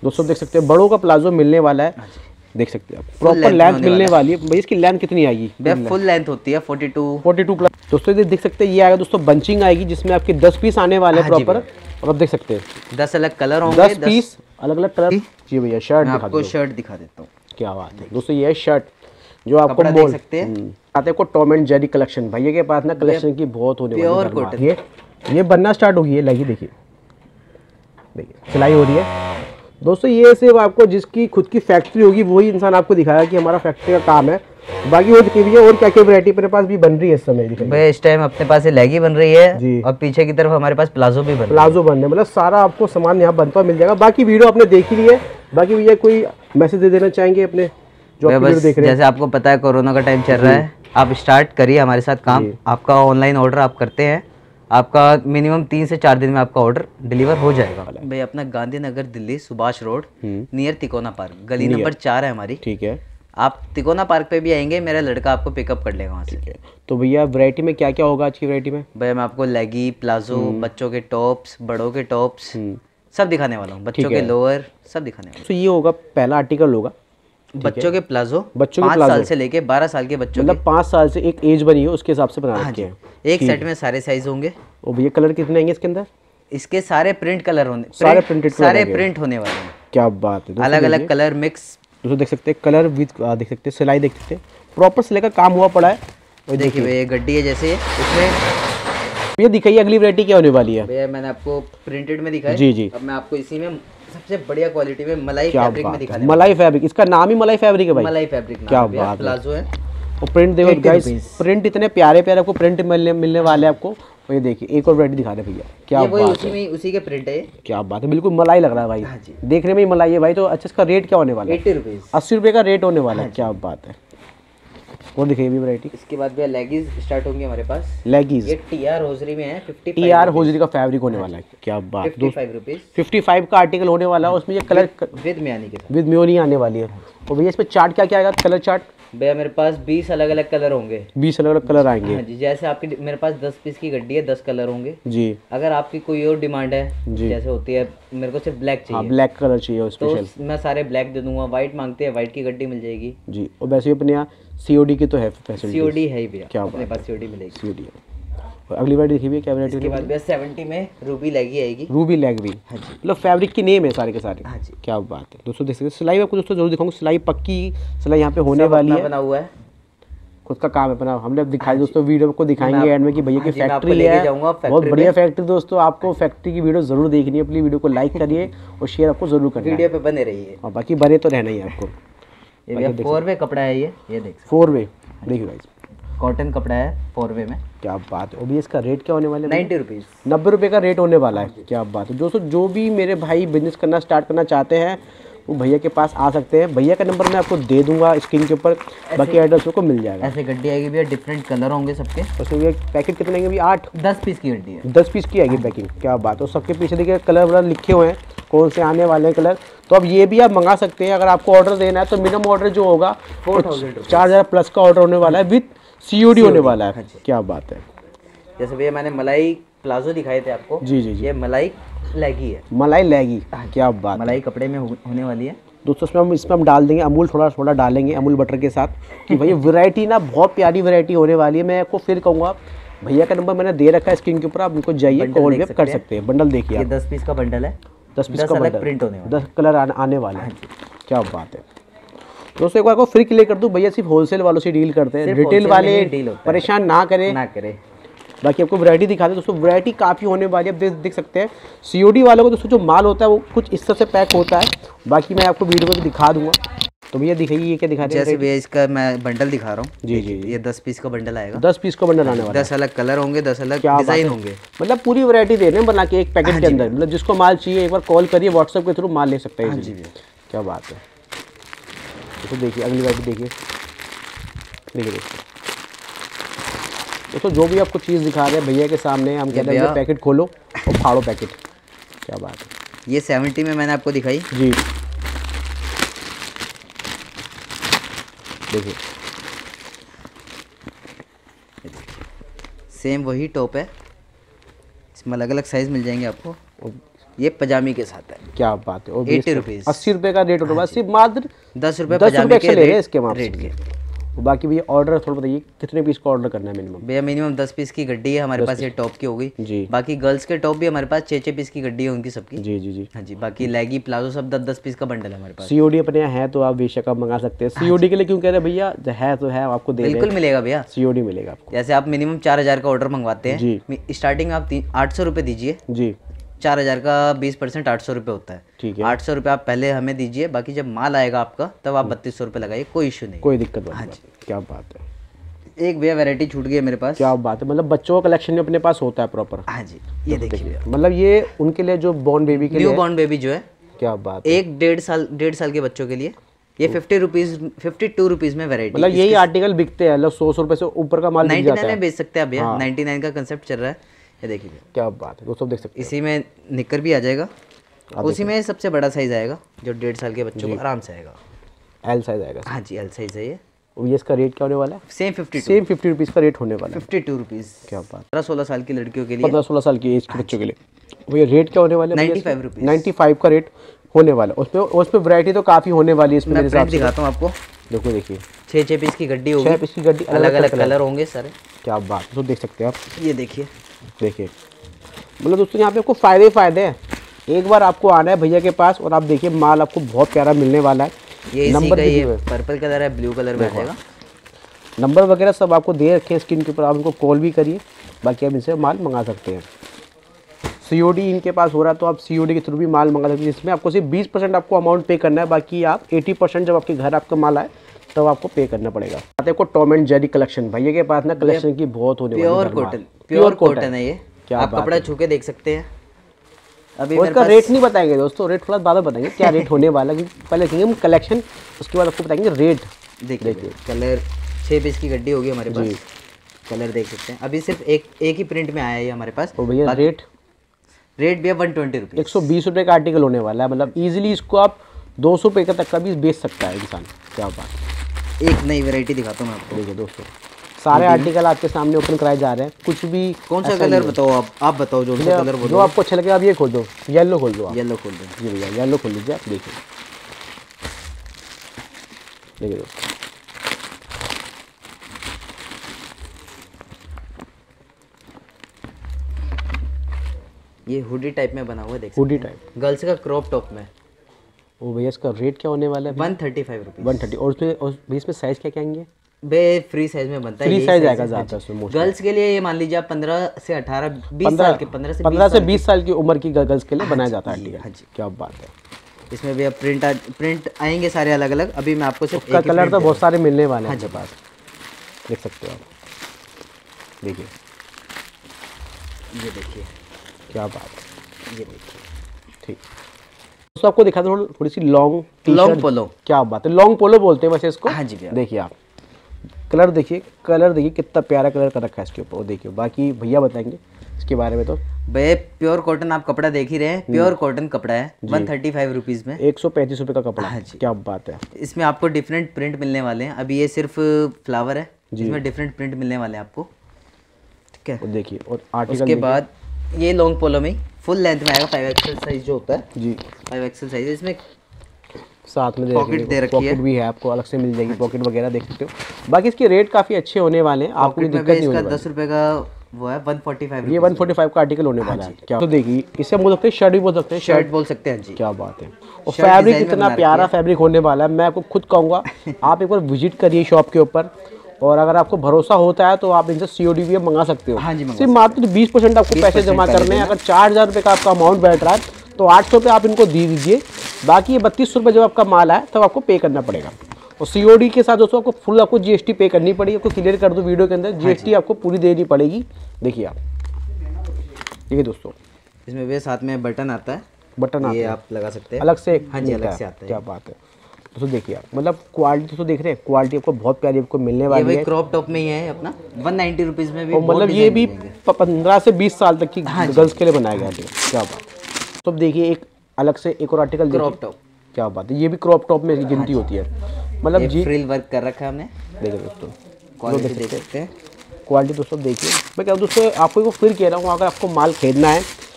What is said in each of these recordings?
दोस्तों देख सकते हैं बड़ों का प्लाजो मिलने वाला है, देख सकते हैं आप प्रॉपर लेंथ मिलने वाली है। भाई इसकी लेंथ कितनी आएगी? फुल लेंथ होती है 42 प्लस। दोस्तों ये देख सकते हैं ये आएगा दोस्तों बंचिंग आएगी जिसमें आपके 10 पीस आने वाले हैं प्रॉपर। और आप देख सकते हैं 10 अलग कलर होंगे, 10 पीस अलग अलग कलर। जी भैया शर्ट आपको शर्ट दिखा देता हूँ। क्या बात है दोस्तों, ये है शर्ट जो आपको देख सकते हैं आते को टॉम एंड जेरी कलेक्शन। भैया के पास ना कलेक्शन की बहुत होने वाली है। ये बनना स्टार्ट होगी, ये लगी देखिए सिलाई हो रही है दोस्तों। ये सिर्फ आपको जिसकी खुद की फैक्ट्री होगी वही इंसान आपको दिखाया कि हमारा फैक्ट्री का काम है। बाकी और देखिए और क्या क्या वैरायटी मेरे पास भी बन रही है इस समय। भाई इस टाइम अपने पास लेगी बन रही है जी, और पीछे की तरफ हमारे पास प्लाजो भी बन रहा है। मतलब सारा आपको सामान यहाँ बनता मिल जाएगा। बाकी वीडियो आपने देख ही ली है। बाकी भैया कोई मैसेज दे देना चाहेंगे अपने जो आप वीडियो देख रहे हैं? जैसे आपको पता है कोरोना का टाइम चल रहा है, आप स्टार्ट करिए हमारे साथ काम। आपका ऑनलाइन ऑर्डर आप करते हैं, आपका मिनिमम 3 से 4 दिन में आपका ऑर्डर डिलीवर हो जाएगा। भाई अपना Gandhinagar Delhi Subhash road near Tikona park, गली नंबर 4 है हमारी। ठीक है, आप तिकोना पार्क पे भी आएंगे, मेरा लड़का आपको पिकअप कर लेगा वहाँ से। ठीक है। तो भैया वैरायटी में क्या क्या होगा आज की वैरायटी में? भैया मैं आपको लेगी, प्लाजो, बच्चों के टॉप्स, बड़ों के टॉप्स सब दिखाने वाला हूँ, बच्चों के लोअर सब दिखाने वाला हूँ। तो ये होगा पहला आर्टिकल होगा बच्चों के प्लाजो, बच्चों के 5 साल से लेके 12 साल के बच्चों, मतलब 5 साल से एक एज बनी है उसके हिसाब से बना रखे हैं। एक सेट में सारे साइज होंगे। और भैया कलर कितने आएंगे इसके अंदर? इसके सारे प्रिंट कलर होने, सारे प्रिंटेड, सारे प्रिंट होने वाले हैं। क्या बात है, अलग अलग कलर मिक्स। दोस्तों देख सकते हैं कलर विद, देख सकते हैं सिलाई, देख सकते हैं प्रॉपर सिलाई का काम हुआ पड़ा है। और देखिए ये गड्डी है जैसे इसमें। ये दिखाइए अगली वैरायटी क्या होने वाली है? भैया मैंने आपको प्रिंटेड में दिखाया। जी जी। अब मैं आपको इसी में सबसे बढ़िया क्वालिटी में मलाई फैब्रिक में दिखाने। मलाई फैब्रिक, इसका नाम ही मलाई फैब्रिक है भाई। मलाई फैब्रिक नाम क्या है, बात प्लाजो है। और प्रिंट देखो गाइस, प्रिंट इतने प्यारे प्यारे आपको प्रिंट मिलने वाले हैं आपको। और ये देखिए एक और वैरायटी दिखा रहे भैया, क्या बात है, उसी के प्रिंट है। क्या बात है, बिल्कुल मलाई लग रहा है भाई। देखने में ही मलाई है भाई। तो अच्छा इसका रेट क्या होने वाला है? 80 रुपीज़, 80 रुपये का रेट होने वाला है। क्या बात है। और दिखाइए भी वैरायटी। इसके बाद भैया लेगीज स्टार्ट होंगे हमारे पास। लेगीज ये टीआर होजरी में है, 55 टीआर होजरी का फैब्रिक होने वाला है। क्या बात, 55 रुपीज़, 55 का आर्टिकल होने वाला है। उसमें ये कलर विद म्यानी के साथ, विद म्योनी आने वाली है। और भैया इसमें चार्ट क्या क्या आएगा? कलर चार्ट भैया मेरे पास 20 अलग अलग कलर होंगे। 20 अलग अलग कलर आएंगे। हाँ जी, जैसे आपकी मेरे पास 10 पीस की गड्डी है, 10 कलर होंगे जी। अगर आपकी कोई और डिमांड है जी, जैसे होती है मेरे को सिर्फ ब्लैक चाहिए, ब्लैक कलर चाहिए स्पेशल, तो मैं सारे ब्लैक दे दूंगा। व्हाइट मांगते हैं, व्हाइट की गड्डी मिल जाएगी जी। और वैसे भी अपने यहाँ सीओडी की तो है फैसिलिटी। सीओडी है ही भैया, क्या अपने पास सीओडी मिलेगी। सीओडी है। और अगली बार देखिए क्या वैरायटी? इसके बाद भैया 70 में रूबी लेगी आएगी। रूबी लेग भी, हाँ जी, मतलब फैब्रिक की नेम है सारे के सारे। हाँ जी। क्या बात है दोस्तों, देख सकते सिलाई आपको दोस्तों जरूर दिखाऊंगा। सिलाई पक्की सिलाई यहाँ पे होने वाली है, बना हुआ है, खुद का काम है अपना। हमने दिखाई दोस्तों, वीडियो को दिखाएंगे एंड में कि भैया की फैक्ट्री है, बहुत बढ़िया फैक्ट्री दोस्तों। आपको फैक्ट्री की वीडियो जरूर देखनी है। अपनी वीडियो को लाइक करिए और शेयर आपको जरूर करना है, वीडियो पे बने रहिए। और बाकी बने तो रहना ही है आपको। ये 4 वे कपड़ा है, ये देख 4 वे, देखिए गाइस कॉटन कपड़ा है 4 वे में। क्या बात है। अभी इसका रेट क्या होने वाला है? 90 रुपीज़, 90 रुपये का रेट होने वाला है। क्या बात है दोस्तों, जो भी मेरे भाई बिजनेस करना स्टार्ट करना चाहते हैं वो भैया के पास आ सकते हैं। भैया का नंबर मैं आपको दे दूंगा स्क्रीन के ऊपर, बाकी एड्रेस को मिल जाएगा। ऐसे गड्डी आएगी भैया, डिफरेंट कलर होंगे सबके। उसमें भैया पैकेट कितने लेंगे भैया? 10 पीस की गड्डी है, 10 पीस की आएगी पैकिंग। क्या बात है। सबके पीछे देखिए कलर वलर लिखे हुए हैं, कौन से आने वाले हैं कलर। तो अब ये भी आप मंगा सकते हैं। अगर आपको ऑर्डर देना है तो मिनिमम ऑर्डर जो होगा 4000 प्लस का ऑर्डर होने वाला है, विद सीओडी होने वाला है। क्या बात है। जैसे भैया मैंने मलाई प्लाजो दिखाए थे आपको, जी जी जी, ये मलाई लेगी है। मलाई लेगी, क्या बात। मलाई कपड़े में होने वाली है दोस्तों। इसमें हम डाल देंगे अमूल, थोड़ा डालेंगे अमूल बटर के साथ कि भैया वैरायटी ना बहुत प्यारी वैरायटी होने वाली है। मैं आपको फिर कहूँगा भैया का नंबर मैंने दे रखा है स्क्रीन के ऊपर, आप उनको जाइए कॉल भी कर सकते हैं। बंडल देखिए, 10 पीस का बंडल है, 10 पीस का बंडल, प्रिंट होने वाला, 10 कलर आने वाले हैं। क्या बात है दोस्तों। एक बार को फ्री क्लियर कर दूं, भैया सिर्फ होलसेल वालों से डील करते हैं, रिटेल वाले परेशान ना करें। बाकी आपको वैरायटी दिखा दे दोस्तों, वैरायटी काफ़ी होने वाली है। आप देख सकते हैं सीओडी वालों को दोस्तों जो माल होता है वो कुछ इस तरह से पैक होता है। बाकी मैं आपको वीडियो में भी दिखा दूंगा। तो भैया दिखाइए ये क्या दिखा रहे हैं? जैसे भैया इसका मैं बंडल दिखा रहा हूँ जी जी, ये 10 पीस का बंडल आएगा। 10 पीस का बंडल आने वाला है, 10 अलग कलर होंगे, 10 अलग डिजाइन होंगे। मतलब पूरी वैरायटी दे रहे हैं बना के एक पैकेट के अंदर। मतलब जिसको माल चाहिए एक बार कॉल करिए, व्हाट्सएप के थ्रू माल ले सकते हैं। क्या बात है। तो देखिए अगली वैरायटी देखिए, दोस्तों जो भी आपको चीज़ दिखा रहे हैं भैया के सामने, हम कहते हैं पैकेट खोलो और फाड़ो पैकेट। क्या बात है। ये 70 में मैंने आपको दिखाई जी, देखिए सेम वही टॉप है, इसमें अलग अलग साइज मिल जाएंगे आपको। ये पजामी के साथ है। क्या बात है। और 80 रुपीज़, 80 रुपये का रेट होगा, सिर्फ मात्र 10 रुपये पजामी के ले रहे हैं इसके मात्र रेट के। बाकी भैया ऑर्डर थोड़ा बताइए कितने पीस का ऑर्डर करना है मिनिमम? भैया मिनिमम 10 पीस की गड्डी है हमारे पास, ये टॉप की हो गई जी। बाकी गर्ल्स के टॉप भी हमारे पास 6-6 पीस की गड्डी है उनकी सबकी। जी जी जी। हाँ जी, बाकी लेगी प्लाजो सब 10-10 पीस का बंडल है हमारे पास। सीओडी अपने यहाँ है तो आप बेशक आप मंगा सकते हैं। सीओडी के लिए क्यों कह रहे हैं भैया, है तो है, आपको दे बिल्कुल मिलेगा भैया, सीओडी मिलेगा आपको। जैसे आप मिनिमम 4000 का ऑर्डर मंगवाते हैं जी, स्टार्टिंग आप 800 रुपये दीजिए जी। 4000 का 20% 800 रुपये होता है। ठीक है, 800 रुपये आप पहले हमें दीजिए, बाकी जब माल आएगा आपका तब आप 3200 रुपये लगाइए, कोई इशू नहीं, कोई दिक्कत नहीं। हाँ जी। क्या बात है। एक भैया वैरायटी छूट गई है मेरे पास। क्या बात है, मतलब बच्चों का कलेक्शन अपने पास होता है प्रॉपर। हाँ जी, ये देखिए मतलब ये उनके लिए जो बॉर्न बेबी के लिए, न्यू बॉर्न बेबी जो है। क्या बात है। एक 1.5 साल के बच्चों के लिए ये 52 रुपीज़ में वैरायटी। मतलब यही आर्टिकल बिकते हैं, मतलब 100 रुपये से ऊपर का माल बिक जाता 99 है। में बेच सकते हैं आप भैया, 99 का कंसेप्ट चल रहा है, ये देखिए भैया। क्या बात है दोस्तों, देख सकते इसी में निक्कर भी आ जाएगा, उसी में सबसे बड़ा साइज आएगा जो 1.5 साल के बच्चों को आराम से आएगा। एल साइज आएगा। हाँ जी, एल साइज है ये। और ये इसका रेट क्या होने वाला है? सेम 50 रुपीज़ का रेट होने वाला है। 52 रुपीज़। क्या बात। 15-16 साल की लड़कियों के लिए, 15-16 साल की एज के बच्चों के लिए वो ये रेट क्या होने वाला है? 95 रुपीज़। 95 का रेट होने वाला है। उसमें वैरायटी तो काफ़ी होने वाली है इसमें मेरे हिसाब से। दिखाता हूँ आपको, देखो देखिए 6-6 पीस की गड्डी होगी, 6 पीस की गड्डी, अलग अलग कलर होंगे सारे। क्या बात है, तो देख सकते हैं आप, ये देखिए देखिए। मतलब दोस्तों यहाँ पे आपको फ़ायदे हैं। एक बार आपको आना है भैया के पास और आप देखिए माल आपको बहुत प्यारा मिलने वाला है। ये नंबर ये पर्पल कलर है, ब्लू कलर में आएगा, नंबर वगैरह सब आपको दे रखे हैं स्क्रीन के ऊपर, आप इनको कॉल भी करिए, बाकी आप इनसे माल मंगा सकते हैं। सीओडी इनके पास हो रहा है तो आप सीओडी के थ्रू भी माल मंगा सकते हैं, जिसमें आपको सिर्फ 20% आपको अमाउंट पे करना है, बाकी आप 80% जब आपके घर आपका माल आए तब आपको पे करना पड़ेगा। आते को टॉम एंड जेरी कलेक्शन, भैया के पास ना कलेक्शन की बहुत होने वाली है। प्योर कॉटन है ये, आप कपड़ा छू के देख सकते हैं। अभी इसका रेट नहीं बताएंगे दोस्तों, रेट थोड़ा बाद में बताएंगे क्या रेट होने वाला है, पहले देखेंगे हम कलेक्शन, उसके बाद आपको बताएंगे रेट। देखिए कलर 6 पीस की गड्डी होगी हमारे पास, कलर देख सकते हैं। अभी सिर्फ एक ही प्रिंट में आया है हमारे पास। तो भैया रेट भैया 120 रुपये, 120 रुपये का आर्टिकल होने वाला है। मतलब इजीली इसको आप 200 रुपये तक का भी बेच सकता है इंसान। क्या बात। एक नई वैरायटी दिखाता हूँ मैं आपको। देखिए दोस्तों सारे आर्टिकल आपके सामने ओपन कराए जा रहे हैं, कुछ भी। कौन सा कलर बताओ आप बताओ, जो सा कलर जो आपको अच्छा लगे। आप ये खोल दो, येलो खोल दो, येलो खोल दो। जी भैया येलो खोल लीजिए आप। देखिए देखिए दोस्तों, ये हुडी टाइप में बना हुआ है, देखिए हुडी टाइप, गर्ल्स का क्रॉप टॉप में। वो भैया इसका रेट क्या होने वाला है? 135 रुपीज़। 130। और भैया इसमें साइज़ क्या क्या आएंगे? बे फ्री साइज में बनता है, फ्री साइज आएगा ज़्यादा उसमें। गर्ल्स के लिए ये मान लीजिए आप 15 से 18 20 साल के 15 से 20 साल की उम्र की गर्ल्स के लिए बनाया जाता है। हाँ जी, क्या बात है। इसमें भी अब प्रिंट आएंगे सारे अलग अलग। अभी मैं आपको सिर्फ उसका कलर तो बहुत सारे मिलने वाले हैं आपके पास, देख सकते हो आप। देखिए ये देखिए क्या बात है, ये देखिए। ठीक दोस्तों आपको दिखा दो थोड़ी सी लॉन्ग पोलो। क्या बात है, लॉन्ग पोलो बोलते हैं वैसे इसको। हाँ जी भैया। देखिए आप कलर देखिए कितना प्यारा कलर कर रखा है इसके ऊपर। देखिए बाकी भैया बताएंगे इसके बारे में। तो भैया प्योर कॉटन आप कपड़ा देख ही रहे हैं, प्योर कॉटन कपड़ा है 135 रुपीज़ में, 135 रुपये का कपड़ा। हाँ जी। क्या बात है। इसमें आपको डिफरेंट प्रिंट मिलने वाले हैं। अभी ये सिर्फ फ्लावर है, इसमें डिफरेंट प्रिंट मिलने वाले हैं आपको, ठीक है। देखिए और आर्टिकल उसके बाद ये लॉन्ग पोलो में फुल लेंथ में आएगा, 5XL साइज जो होता है जी, 5XL साइज। इसमें साथ में पॉकेट दे रखी है, पॉकेट भी है, आपको अलग से मिल जाएगी पॉकेट वगैरह, देख सकते हो। बाकी इसके रेट काफ़ी अच्छे होने वाले हैं, आपको दिक्कत नहीं होने वाली। 10 रुपये का वो है 145, ये 145 का आर्टिकल होने वाला है। क्या तो देखिए इसे बोल सकते हैं, शर्ट भी बोल सकते हैं, शर्ट बोल सकते हैं जी। क्या बात है। और फैब्रिक इतना प्यारा फैब्रिक होने वाला है, मैं आपको खुद कहूँगा आप एक बार विजिट करिए शॉप के ऊपर, और अगर आपको भरोसा होता है तो आप इनसे सीओडी भी मंगा सकते हो। हाँ जी, सिर्फ मात्र 20% आपको पैसे जमा करने हैं। अगर 4000 रुपये का आपका अमाउंट बैठ रहा है तो 800 रुपये आप इनको दे दीजिए, बाकी ये 3200 रुपये जब आपका माल आए तब आपको पे करना पड़ेगा। और सीओडी के साथ दोस्तों आपको फुल आपको जीएसटी पे करनी पड़ेगी। आपको क्लियर कर दो वीडियो के अंदर, जीएसटी आपको पूरी देनी पड़ेगी। देखिए आप, देखिए दोस्तों इसमें भी साथ में बटन आता है, बटन ये आप लगा सकते हैं अलग से। हाँ जी, अलग से आता है। क्या बात है दोस्तों, देखिए आप मतलब क्वालिटी तो देख रहे हैं, क्वालिटी आपको बहुत प्यारी आपको मिलने वाली है। ये क्रॉप टॉप में ही है अपना 190 रुपीज़ में भी। और मतलब ये भी 15 से 20 साल तक की गर्ल्स के लिए बनाया गया है। क्या बात। तो देखिए एक अलग से एक और आर्टिकल क्रॉप टॉप। क्या बात है, ये भी क्रॉप टॉप में गिनती होती है। मतलब जी फ्रिल वर्क कर रखा है हमने। देखिए दोस्तों क्वालिटी देख सकते हैं, क्वालिटी दोस्तों देखिए। मैं क्या दोस्तों आपको फिर कह रहा हूँ, अगर आपको माल खरीदना है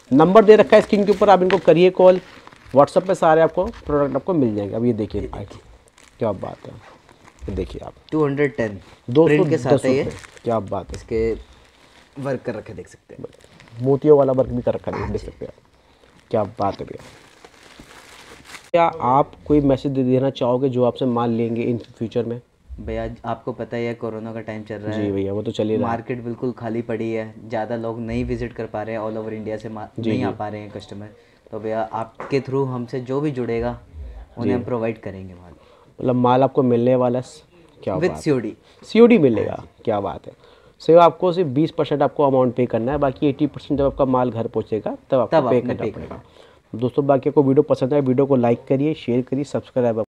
नंबर दे रखा है स्क्रीन के ऊपर, आप इनको करिए कॉल, व्हाट्सएप पे सारे आपको प्रोडक्ट आपको मिल जाएंगे। अब ये देखिए क्या बात है, ये देखिए आप 210 210 के साथ है ये, क्या बात है। इसके वर्क कर रखे देख सकते हैं, मोतियों वाला वर्क भी कर रखा है, देख सकते हैं आप, क्या बात है भैया। क्या आप कोई मैसेज दे देना चाहोगे जो आपसे माल लेंगे इन फ्यूचर में? भैया आपको पता ही है कोरोना का टाइम चल रहा है जी भैया, वो तो चल ही रहा है। मार्केट बिल्कुल खाली पड़ी है, ज़्यादा लोग नहीं विजिट कर पा रहे हैं, ऑल ओवर इंडिया से नहीं आ पा रहे हैं कस्टमर। तो भैया आपके थ्रू हमसे जो भी जुड़ेगा उन्हें हम प्रोवाइड करेंगे माल, मतलब माल आपको मिलने वाला है, क्या विद बात है। COD मिलेगा, क्या बात है। सिर्फ आपको सिर्फ 20% आपको अमाउंट पे करना है, बाकी 80% जब आपका माल घर पहुंचेगा तब आपको पे करना पड़ेगा। दोस्तों बाकी आपको वीडियो पसंद आए, वीडियो को लाइक करिए, शेयर करिए, सब्सक्राइब